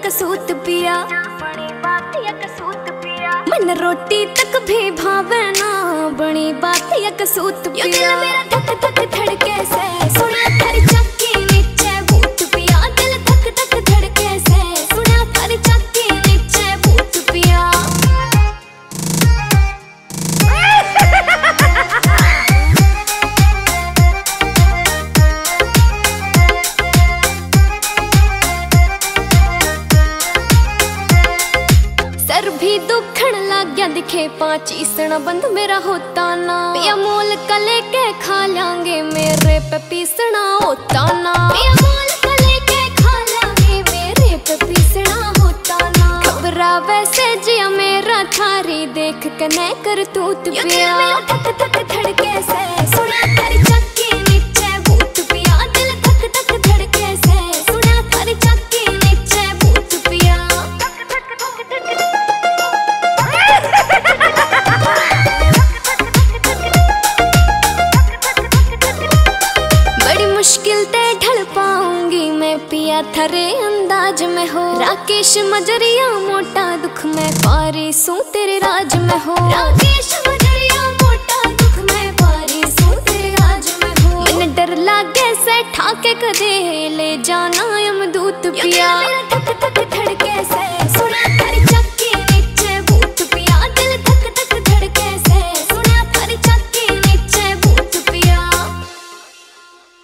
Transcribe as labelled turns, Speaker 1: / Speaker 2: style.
Speaker 1: कसूत पिया, बड़ी बात या कसूत पिया। मन रोटी तक भी भावे ना, बड़ी बात या कसूत पिया। दिल मेरा धक धक धड़के से सुना थारी चक्की नीचे भूत पिया। दिल धक धक धड़के से सुना थारी चक्की नीचे भूत पिया। सर भी दुखण लग गया दिखे पाँच ईसना बंद मेरा होता ना। पिया मोल का लेके खा लांगे मेरे पे पीसना होता ना। पिया मोल का लेके खा लांगे मेरे पे पीसना होता ना। खबरा वैसे जिया मेरा थारी देख के न कर तूत पिया। धक धक धड़के से सुना थारी चक्की नीचे भूत पिया। दिल धक धक धड़के से सुना थारी चक्की नीचे भूत पिया। बड़ी मुश्किल ते ढल पाऊंगी मैं पिया थारे अंदाज में हो। राकेश मजरिया मोटा दुख में पारी सू तेरे राज में हो। राकेश मजरिया मोटा दुख में पारी सू तेरे राज में हो। मैंने डर लागे से ठाके कदे ले जाना यमदूत पिया। धक धक